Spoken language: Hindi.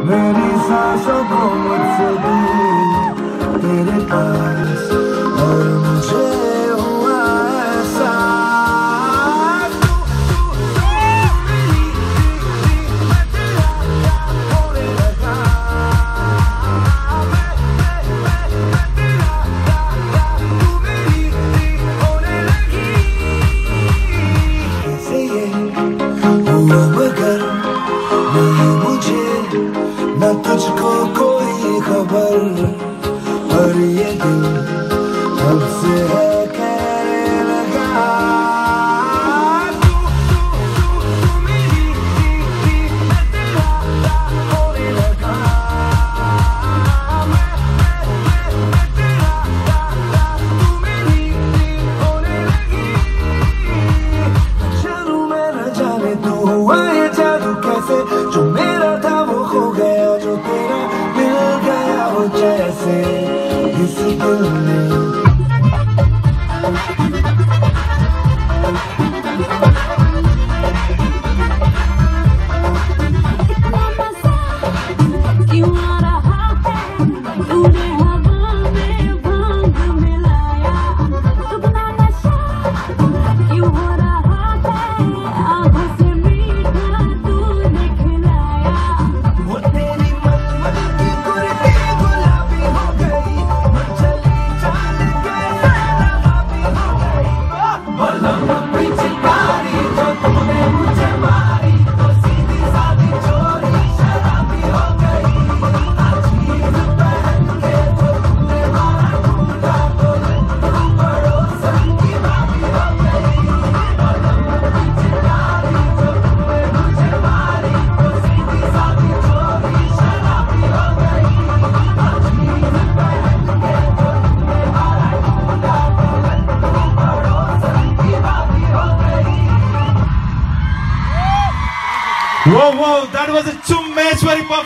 मेरी सांसों को मुझसे दूर तेरे पास और मुझे हुआ ऐसा मगर नहीं मुझे न तुझको कोई खबर और ये दिल अब से है कहने लगा तू मेरी मैं तेरा होने लगा मैं तेरा तू मेरी होने लगी चलूं मैं न जाने तू हुआ ये जादू कैसे जो मेरा था वो खो गया जो तेरा मिल गया हो जैसे इस दिल में Whoa, that was a Chummeshwari performance.